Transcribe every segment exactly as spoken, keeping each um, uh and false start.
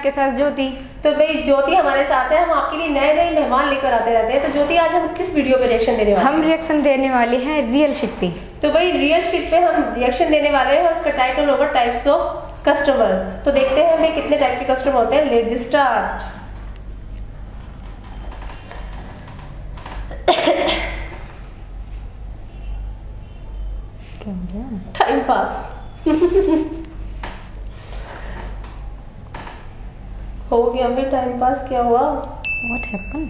आपके साथ ज्योति। तो भाई ज्योति हमारे साथ है, हम आपके लिए नए नए मेहमान लेकर आते रहते हैं। तो ज्योति आज हम किस वीडियो पे रिएक्शन देने वाले हैं? हम रिएक्शन देने वाले हैं रियल शिट पे। तो भाई रियल शिट पे हम रिएक्शन देने वाले हैं और इसका टाइटल होगा टाइप्स ऑफ कस्टमर। तो देखते हैं हमें कितने टाइप के कस्टमर होते हैं। Let's start. टाइम पास हो गया हमें टाइम पास। क्या हुआ? What happened?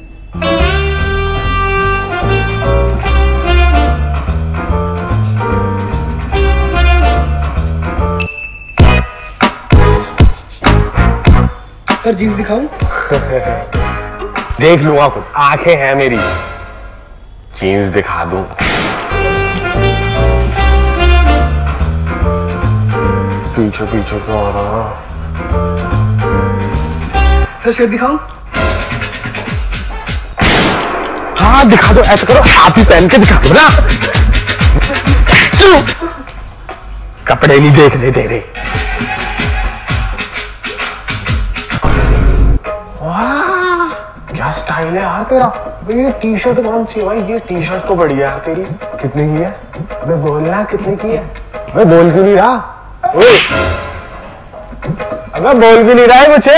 सर जींस दिखाऊं? देख लूंगा कुछ, आंखें हैं मेरी, जीन्स दिखा दूं। पीछे पीछे क्यों आ रहा? सर शर्ट दिखाऊं? हाँ दिखा दो, ऐसा करो आप ही पहन के दिखा दो ना। कपड़े नहीं देखने दे रहे। वाह क्या स्टाइल है यार तेरा। ये टी शर्ट कौन सी है भाई? ये टी शर्ट तो बढ़िया यार तेरी। कितने की है? अबे बोलना कितने की है? अबे बोल क्यों नहीं रहा? ओए अबे बोल क्यों नहीं रहा है मुझे?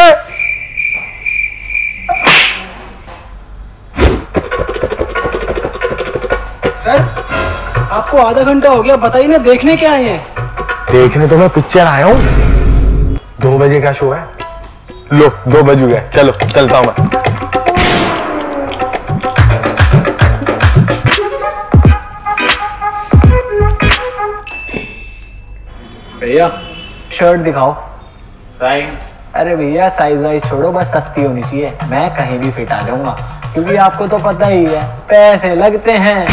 सर आपको आधा घंटा हो गया, बताइए ना देखने क्या आए हैं? देखने तो मैं पिक्चर आया हूँ। दो बजे का शो है। लो दो बज गए, चलो चलता हूँ मैं। भैया शर्ट दिखाओ। साइज? अरे भैया साइज वाइज छोड़ो, बस सस्ती होनी चाहिए। मैं कहीं भी फिट आ जाऊंगा, क्योंकि आपको तो पता ही है पैसे लगते हैं।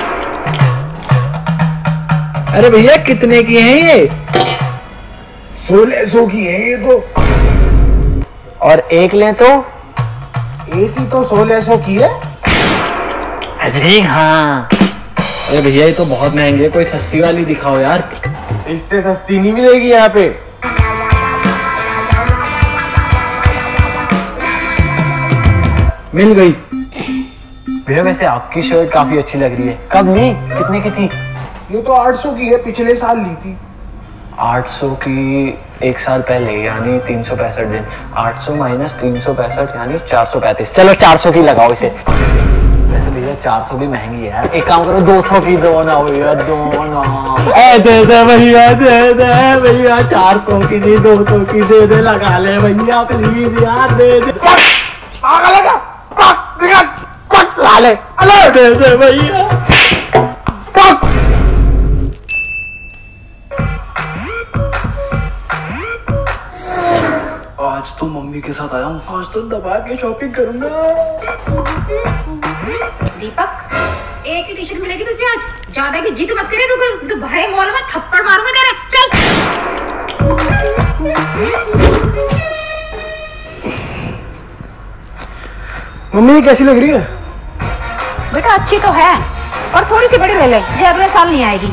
अरे भैया कितने की हैं ये? सोलह सौ की है ये तो। और एक लें तो? एक ही तो सोलह सौ की है। अजी हाँ। अरे भैया ये तो बहुत महंगी है, कोई सस्ती वाली दिखाओ यार। इससे सस्ती नहीं मिलेगी यहाँ पे। मिल गई। भैया वैसे आपकी शर्ट काफी अच्छी लग रही है। कब ली? कितने की थी? ये तो आठ सौ की है, पिछले साल ली थी। आठ सौ की एक साल पहले, यानी तीन सौ पैंसठ दिन। आठ सौ माइनस तीन सौ पैंसठ यानी चार सौ पैंतीस। चलो चार सौ की लगाओ इसे। वैसे भैया चार सौ भी महंगी है यार, एक काम करो दो सौ की दो ना भैया, दो ना। ए दे दे भैया, दे दे भैया, चार सौ की नहीं दो सौ की दे दे, लगा ले भैया प्लीज यार, दे दे। पागल है क्या? पक दिखा, पक साले। अरे दे दे भैया, पक। आज तो मम्मी के साथ आया हूँ, आज तो दबा के शॉपिंग करूंगा। दीपक एक ही टी शर्ट मिलेगी तुझे आज, ज्यादा की जिद मत करे, रुक तो भरे मॉल में थप्पड़ मारूंगा तेरे। चल मम्मी ये कैसी लग रही है? बेटा अच्छी तो है, और थोड़ी सी बड़ी ले ले, ये अगले साल नहीं आएगी।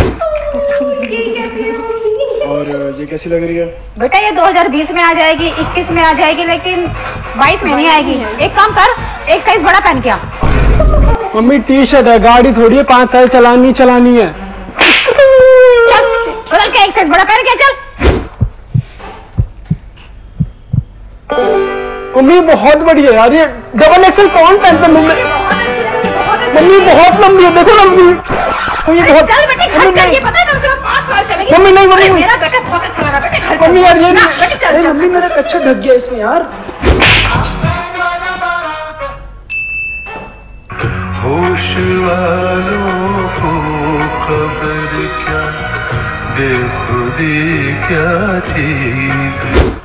और ये कैसी लग रही है? बेटा ये दो हज़ार बीस में आ जाएगी, इक्कीस में आ जाएगी, लेकिन बाईस में नहीं आएगी। एक काम कर, एक साइज बड़ा पहन के आ। मम्मी टी शर्ट है, गाड़ी थोड़ी है, पाँच साल चलानी चलानी है। चल बदल के एक साइज बड़ा पहन के चल। मम्मी बहुत बढ़िया यार, ये डबल एक्सल कौन पहनता है? मम्मी मम्मी बहुत लंबी है, देखो लंबी। ये बहुत चल बेटे घर चल, ये पता है कम से कम पाँच साल चलेगी। मम्मी नहीं मम्मी, मेरा जैकेट बहुत अच्छा लगा बेटे, घर मम्मी यार ये बेटे चल। मम्मी मेरा कच्चा ढक गया इसमें यार। होश वालों को खबर क्या, बेखुदी क्या चीज।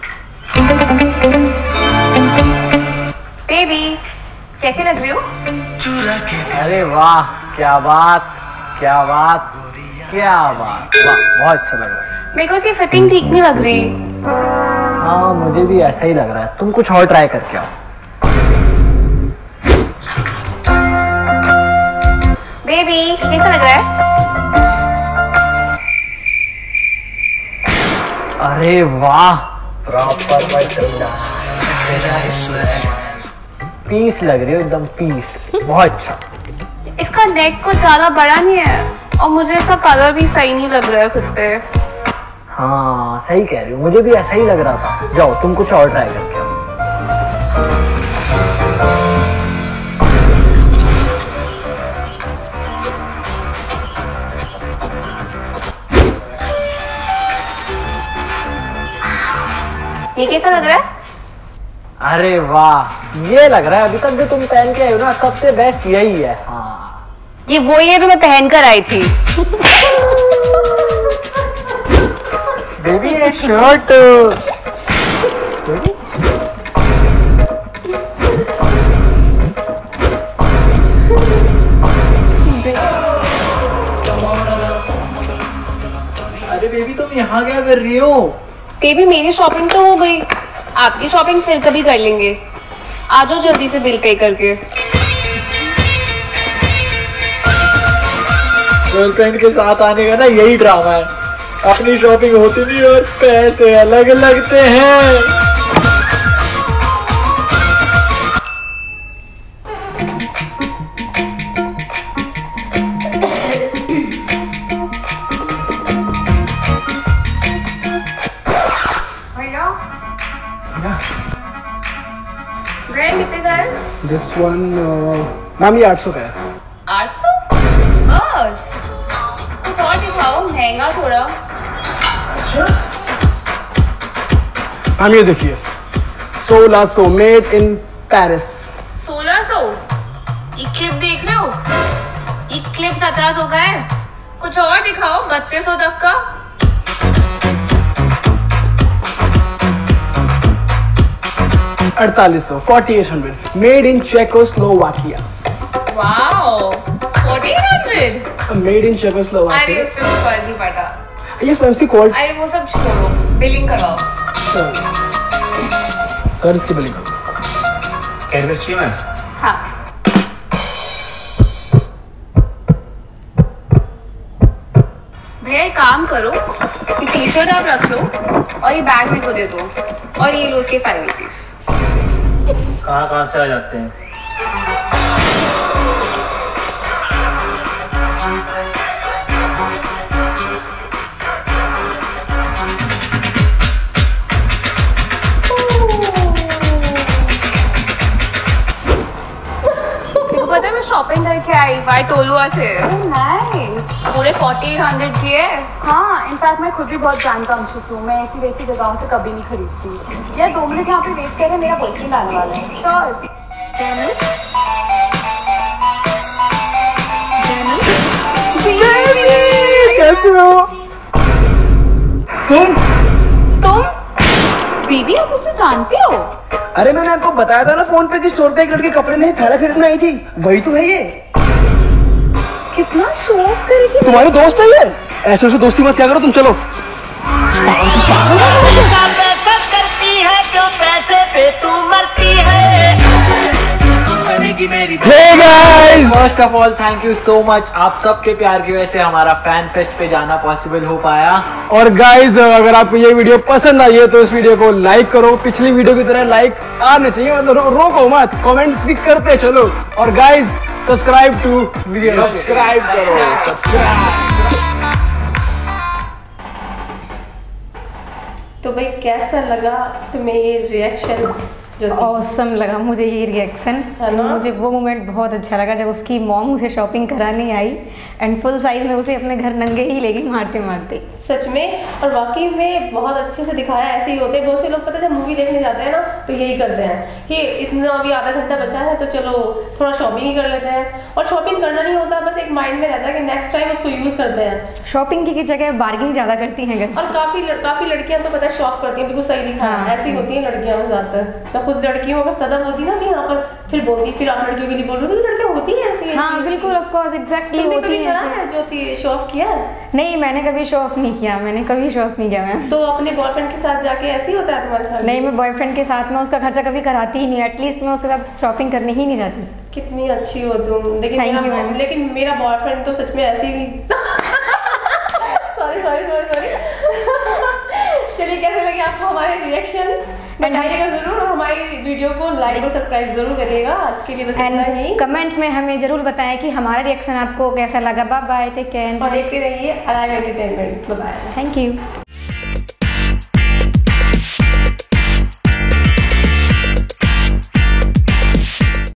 बेबी कैसे लग रही हो? अरे वाह क्या बात, क्या बात, क्या बात, वाह बहुत अच्छा लग रहा है। मेरे को उसकी फिटिंग ठीक नहीं लग रही। हाँ मुझे भी ऐसा ही लग रहा है, तुम कुछ और ट्राई करके आओ। बेबी कैसा लग रहा है? अरे वाह प्रॉपर पीस लग रही हो एकदम, पीस। बहुत अच्छा। इसका नेक कुछ ज्यादा बड़ा नहीं है और मुझे इसका कलर भी सही नहीं लग रहा है खुद पे। हाँ सही कह रही हो, मुझे भी ऐसा ही लग रहा था। जाओ तुम कुछ और ट्राई करके आओ। ये कैसा लग रहा है? अरे वाह, ये लग रहा है अभी तक जो तुम पहन के आई हो ना, सबसे बेस्ट यही है। हाँ ये वही है जो मैं पहन कर आई थी। बेबी ये शर्ट अरे बेबी तुम यहाँ क्या कर रही हो? बेबी मेरी शॉपिंग तो हो गई, आपकी शॉपिंग फिर कभी कर लेंगे। आ जाओ जल्दी से बिल पे करके। गर्लफ्रेंड के साथ आने का ना यही ड्रामा है, अपनी शॉपिंग होती नहीं और पैसे अलग लगते हैं। कितने का है? दिस वन मैम ये आठ सौ का है। आठ सौ? बस कुछ और दिखाओ, महंगा थोड़ा। मैम ये देखिए, सोलह सौ, मेड इन पेरिस। सोलह सौ? ये क्लिप देख रहे हो? ये क्लिप सत्रह सौ का है। कुछ और दिखाओ, बत्तीस सौ तक का। अड़तालीस सौ, forty eight hundred, made in Czechoslovakia. Wow, forty eight hundred? Made in अरे चेकोस्लोवाकिया। उससे कुछ फर्क नहीं पड़ता। Yes ma'am, see called. अरे वो सब छोड़ो, बिलिंग करवाओ। सर इसकी बिलिंग करो। कैरी चाहिए मैम? हाँ भैया एक काम करो, ये टी शर्ट आप रख लो और ये बैग मेरे को दे दो, और ये लो उसके फाइव रुपीज। कहाँ कहाँ से आ जाते हैं? देखो पता है मैं शॉपिंग करके आई वाई टोलुआ से। नाइस। पूरे फोर्टी एट हंड्रेड की है। हाँ इनफैक्ट मैं खुद भी बहुत ब्रांड कॉन्शियस हूँ, मैं ऐसी वैसी जगहों से कभी नहीं खरीदती। यार दो मिनट यहाँ पे वेट करें, मेरा बॉयफ्रेंड आने वाला है। श्योर। कैसे हो तुम? तुम बीबी आप उसे जानती हो? अरे मैंने आपको बताया था ना फोन पे कि स्टोर पे एक लड़की कपड़े नहीं थैला खरीदने आई थी, वही तो है ये। कितना शो ऑफ करेगी। तुम्हारी दोस्त है ये, ऐसे उसे दोस्ती मत क्या करो, तुम चलो। करती है क्यों पैसे पे तू मरती है। Hey guys! First of all, thank you so much. आप सबके प्यार की वजह से हमारा फैन फेस्ट पे जाना पॉसिबल हो पाया। और गाइज अगर आपको ये वीडियो पसंद आई है तो इस वीडियो को लाइक करो, पिछली वीडियो की तरह लाइक आने चाहिए, मतलब रो, रोको मत, कमेंट्स भी करते चलो। और guys subscribe to video, subscribe करो, सब्सक्राइब। तो भाई कैसा लगा तुम्हें ये रिएक्शन? ऑसम लगा मुझे ये रिएक्शन, मुझे वो मोमेंट बहुत अच्छा लगा जब उसकी मॉम उसे शॉपिंग कराने आई एंड फुल साइज में उसे अपने घर नंगे ही ले गई मारते मारते। सच में, और वाकई में बहुत अच्छे से दिखाया। ऐसे ही होते हैं बहुत से लोग, पता है जब मूवी देखने जाते हैं ना तो यही करते हैं कि इतना अभी आधा घंटा बचा है तो चलो थोड़ा शॉपिंग ही कर लेते हैं, और शॉपिंग करना नहीं होता, बस एक माइंड में रहता है कि नेक्स्ट टाइम उसको यूज़ करते हैं। शॉपिंग की जगह बार्गिंग ज़्यादा करती हैं। और काफ़ी काफ़ी लड़कियाँ तो पता है शॉप करती हैं, बिल्कुल सही दिखा है, ऐसी होती हैं लड़कियाँ ज़्यादातर। खुद लड़की हूँ, अगर सदर होती ना कि यहाँ पर फिर बोलती, फिर आप लड़कियों के लिए बोल रही हो, लड़कियाँ होती हैं ऐसी। हाँ बिल्कुल, ऑफ कोर्स, एग्जैक्टली होती है। जो शो ऑफ किया? नहीं मैंने कभी शो ऑफ नहीं किया, मैंने कभी शो ऑफ नहीं किया मैम। तो अपने बॉयफ्रेंड के साथ जाके ऐसे ही होता है तुम्हारे साथ? नहीं, मैं बॉयफ्रेंड के साथ में उसका खर्चा कभी कराती ही नहीं, एटलीस्ट मैं उसके साथ शॉपिंग करने ही नहीं जाती। कितनी अच्छी हो तुम। लेकिन Thank मेरा, you, लेकिन मेरा बॉयफ्रेंड तो सच में ऐसे ही सॉरी सॉरी सॉरी सॉरी चलिए, कैसे लगे आपको हमारे रिएक्शन? बताइएगा जरूर और हमारी वीडियो को लाइक और सब्सक्राइब जरूर करिएगा। आज के लिए बस इतना ही। कमेंट में हमें जरूर बताएं कि हमारा रिएक्शन आपको कैसा लगा। बाय बाय, टेक केयर और देखते रहिए alive entertainment. Bye bye, thank you.